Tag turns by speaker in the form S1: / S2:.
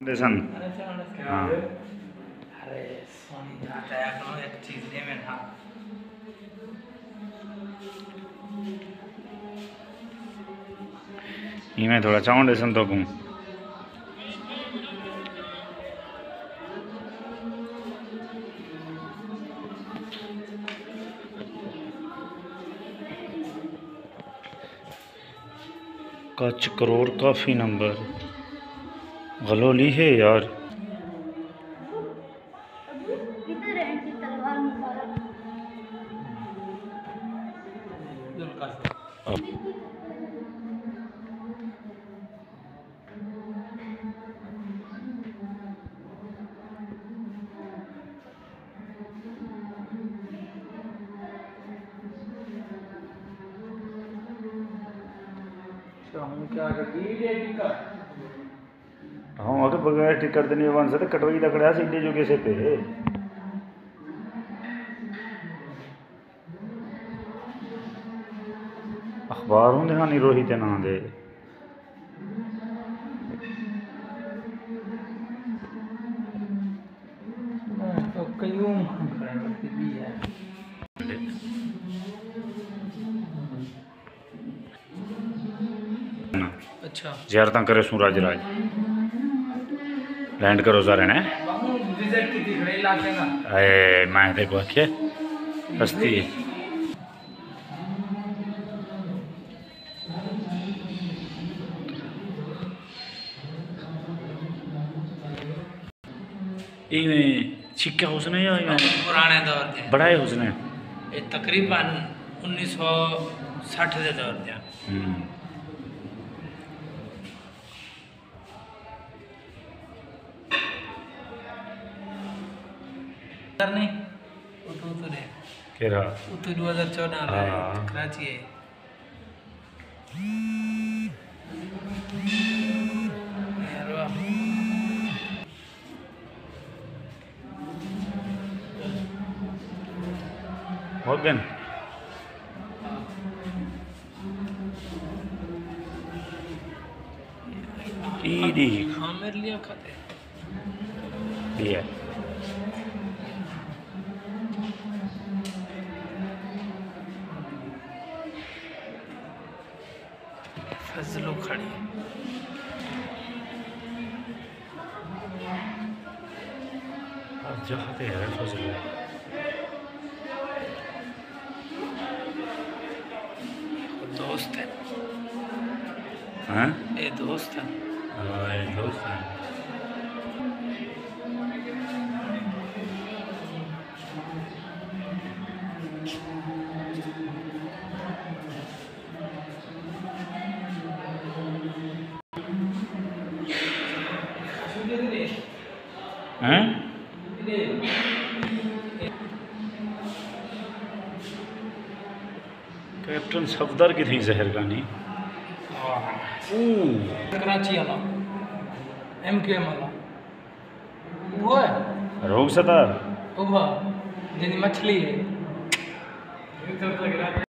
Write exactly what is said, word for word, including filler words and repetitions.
S1: सन हाँ
S2: अरे सोनी जाता है तो एक चीज दे में था
S1: ये मैं थोड़ा चाहूँ सन तो कहूँ कच करोड़ काफ़ी नंबर गलोली है यार।
S2: क्या टिकट
S1: हाँ अगर बगैर टिकट नहीं बन सकते कटवाई तकड़ा सीधे जो कैसे पे अखबार हूँ दिखानी रोहित ना दे
S2: तो कयूं भी है अच्छा
S1: ज़्यारत करे सूरज राज लैंड करो सारे ने
S2: विजिट की थी खड़े इलाके ना
S1: अरे मैं देखो आखे हस्ती छिक्का उसने या
S2: पुराने दौर के
S1: बड़ा है उसने
S2: ये तकरीबन उन्नीस सौ साठ के दौर के नहीं उतो तो रे
S1: केरा
S2: उतो दो हज़ार चौदह में कराची है यार वाह
S1: मॉर्गन ईडी
S2: हाँ मेरे लिए खाते
S1: दिया
S2: फजलो खड़ी
S1: जाते हैं फजलो
S2: दोस्त है
S1: हाँ
S2: ये दोस्त है
S1: हाँ ये दोस्त है हैं कैप्टन सफदर की थी जहर गानी
S2: कराची वाला एम के एम वाला वो है
S1: रोग सतार
S2: वो जिन मछली है